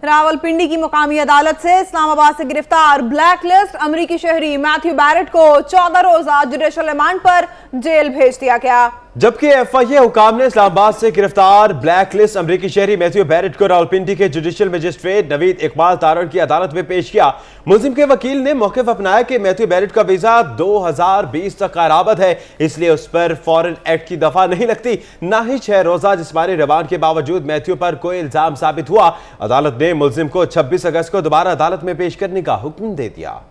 रावलपिंडी की मुकामी अदालत से इस्लामाबाद से गिरफ्तार ब्लैक लिस्ट अमरीकी शहरी मैथ्यू बैरेट को 14 रोजा जुडिशल रिमांड पर जेल भेज दिया गया। जबकि एफआईए हुकाम ने इस्लामाबाद से गिरफ्तार ब्लैक लिस्ट अमरीकी शहरी मैथ्यू बैरेट को रावलपिंडी के जुडिशल मजिस्ट्रेट नवीद इकबाल तारण की अदालत में पेश किया। मुल्जिम के वकील ने मौक़िफ़ अपनाया कि मैथ्यू बैरेट का वीजा 2020 तक कारामद है, इसलिए उस पर फॉरेन एक्ट की दफा नहीं लगती, न ही 6 रोजा जिस्मानी रिमांड के बावजूद मैथ्यू पर कोई इल्जाम साबित हुआ। अदालत ने मुल्जिम को 26 अगस्त को दोबारा अदालत में पेश करने का हुक्म दे दिया।